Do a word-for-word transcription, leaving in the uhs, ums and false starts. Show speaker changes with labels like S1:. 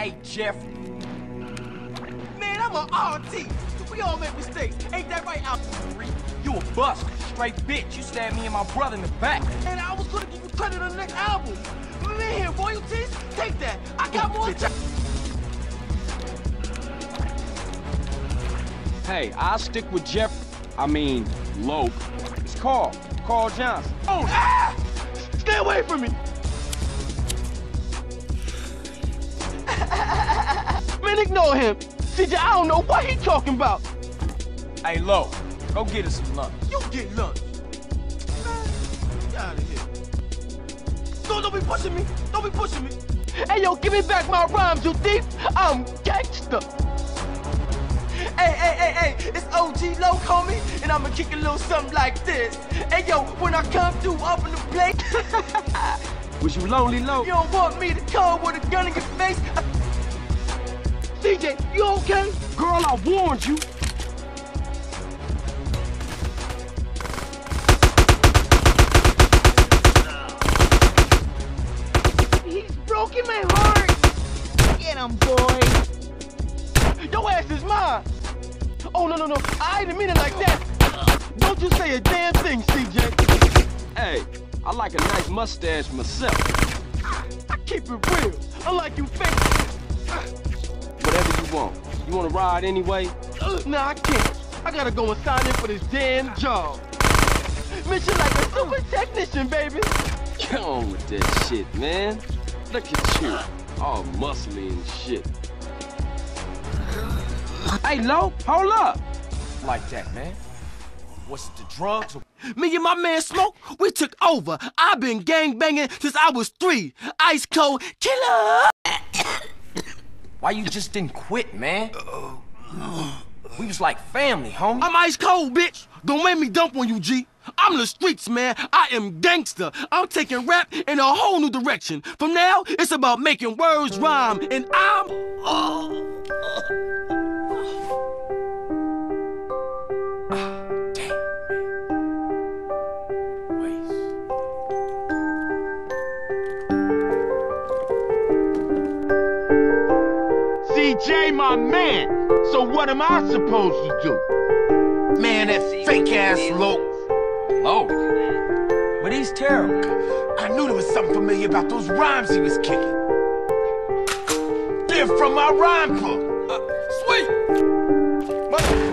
S1: Hey, Jeff.
S2: Man, I'm an R T. We all make mistakes. Ain't that right, Al?
S1: You a bust. Straight bitch. You stabbed me and my brother in the back.
S2: And I was gonna give you credit on the next album. Man, here, royalties, take that. I got more time.
S1: Hey, I'll stick with Jeff. I mean, Loc. It's Carl. Carl Johnson.
S2: Oh, ah! Stay away from me. Man, ignore him. C J, I don't know what he talking about.
S1: Hey, Loc, go get us some lunch.
S2: You get lunch. Man, get out of here. No, don't be pushing me. Don't be pushing me. Hey, yo, give me back my rhymes, you thief. I'm gangster. Hey, hey, hey, hey, it's O G Loc, homie, and I'ma kick a little something like this. Hey, yo, when I come through, open the plate.
S1: Was you lonely, Loc?
S2: You don't want me to come with a gun in your face? C J, you okay?
S1: Girl, I warned you.
S2: He's broken my heart. Get him, boy. Your ass is mine. Oh, no, no, no. I didn't mean it like that. Don't you say a damn thing, C J.
S1: Hey, I like a nice mustache myself.
S2: I keep it real, unlike you fake.
S1: Whatever you want. You want to ride anyway?
S2: Uh, nah, I can't. I gotta go and sign in for this damn job. Mission like a super technician, baby.
S1: Get on with that shit, man. Look at you, all muscly and shit. Hey, Loc, hold up. Like that, man. Was it the drugs or...
S2: Me and my man Smoke, we took over. I've been gang banging since I was three. Ice cold killer.
S1: Why you just didn't quit, man? We was like family, homie.
S2: I'm ice cold, bitch. Don't make me dump on you, G. I'm the streets, man. I am gangster. I'm taking rap in a whole new direction. From now, it's about making words rhyme, and I'm... Oh.
S3: C J, my man. So what am I supposed to do?
S4: Man, that fake-ass Loc.
S1: Loc? But he's terrible.
S4: I knew there was something familiar about those rhymes he was kicking. They're from my rhyme book.
S1: Uh, sweet! Mother